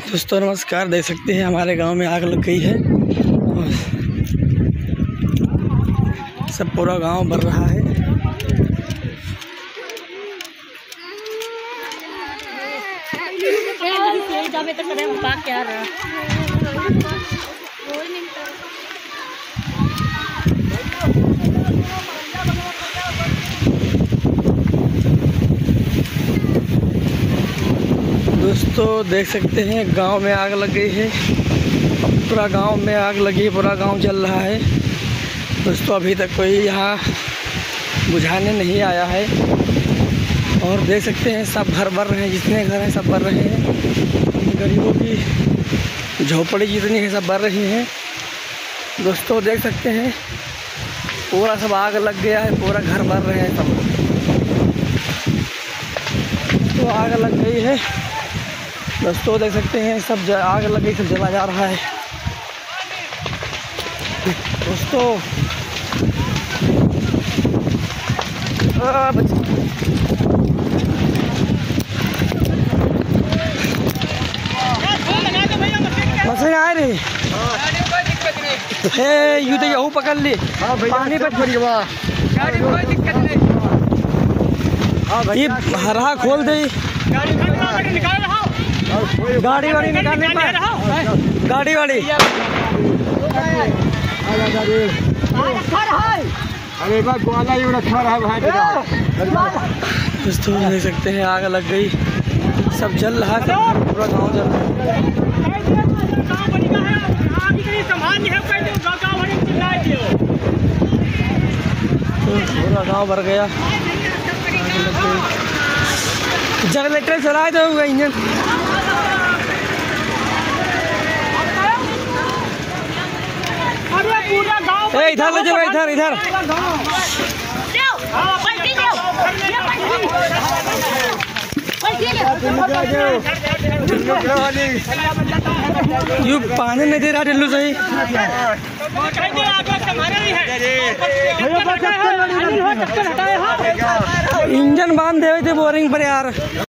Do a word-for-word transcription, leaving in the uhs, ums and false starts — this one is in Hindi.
दोस्तों नमस्कार, देख सकते हैं हमारे गांव में आग लग गई है और सब पूरा गांव भर रहा है। दोस्तों देख सकते हैं गांव में आग लग गई है। पूरा गांव में आग लगी है, पूरा गांव जल रहा है। दोस्तों अभी तक कोई यहाँ बुझाने नहीं आया है और देख सकते हैं सब घर भर रहे हैं, जितने घर हैं सब भर रहे हैं। गरीबों की झोपड़ी जितनी है सब भर रही हैं। दोस्तों देख सकते हैं पूरा सब आग लग गया है, पूरा घर भर रहे हैं सब। तो आग लग गई है दोस्तों, देख सकते हैं सब आग लग गई, सब जला जा रहा है। दोस्तों मशीन आ रही है, यू तो यहू पकड़ ली पानी पर भाई हरा खोल दे। गाड़ी वाड़ी निकालने पर गाड़ी वाड़ी अरे दोस्तों देख सकते हैं आग लग गई, सब जल रहा है, पूरा गांव जल रहा है। पूरा गांव भर गया। जनरेटर चलाए तो हुआ इंजन। ए इधर ले चलो, इधर इधर यू पानी नहीं दे रहा ढिल्लू सही। इंजन बांध दे थे बोरिंग पर यार।